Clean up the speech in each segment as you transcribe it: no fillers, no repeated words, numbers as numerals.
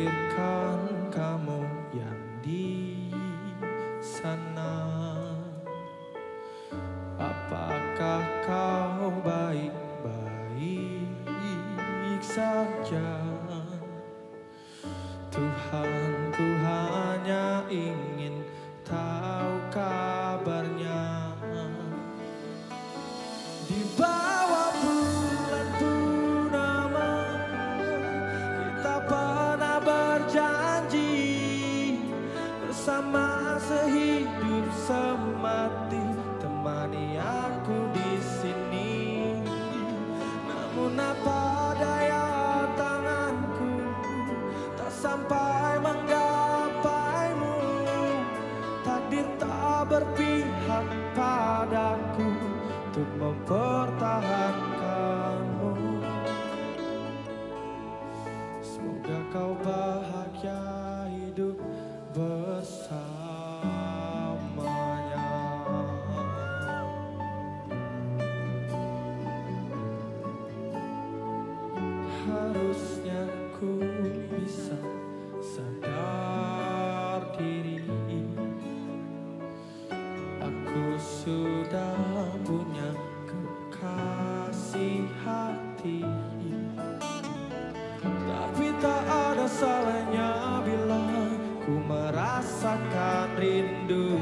pikirkan kamu yang di sana. Apakah kau baik-baik saja? Tuhan, ku hanya ingin tahu kabarnya. Di bawah bulan purnama kita pernah berjanji bersama sehidup semati, temani aku di sini. Namun apa daya tanganku tak sampai menggapaimu, takdir tak berpihak padaku untuk mempertahankanmu. Semoga kau bahagia hidup bersamanya. Harusnya ku bisa sadar diri, aku sudah punya kekasih hati. Tapi tak ada salahnya bila ku merasakan rindu.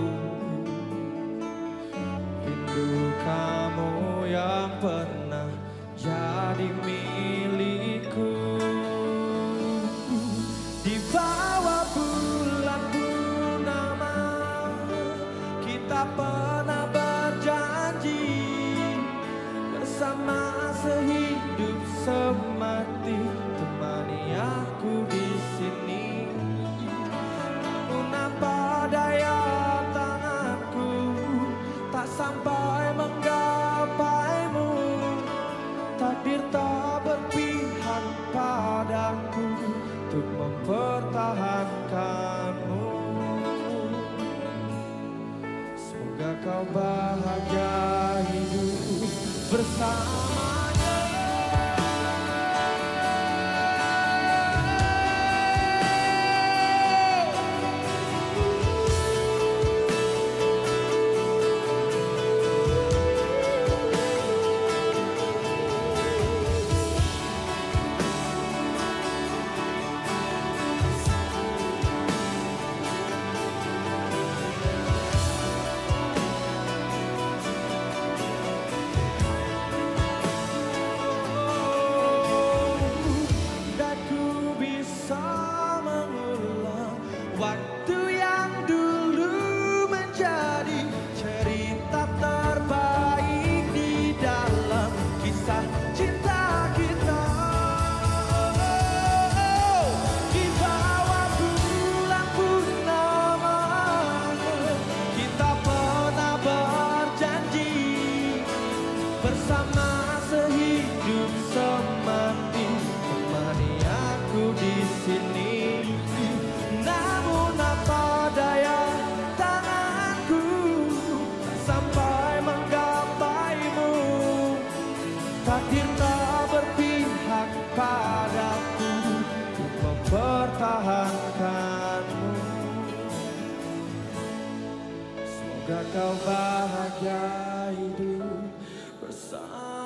Rindu kamu yang pernah jadi milikku. Di bawah bulan purnama kita pernah berjanji bersama sehidup semati, temani aku di sini. Namun apa daya tanganku tak sampai menggapaimu, takdir tak berpihak padaku untuk mempertahankanmu. Semoga kau bahagia hidup bersamanya. Waktu yang dulu menjadi cerita terbaik di dalam kisah cinta kita. Di bawah bulan purnama kita pernah berjanji bersama sehidup semati, temani aku di sini. Namun apa daya tanganku tak sampai menggapaimu, takdir tak berpihak padaku untuk mempertahankanmu. Semoga kau bahagia hidup bersama.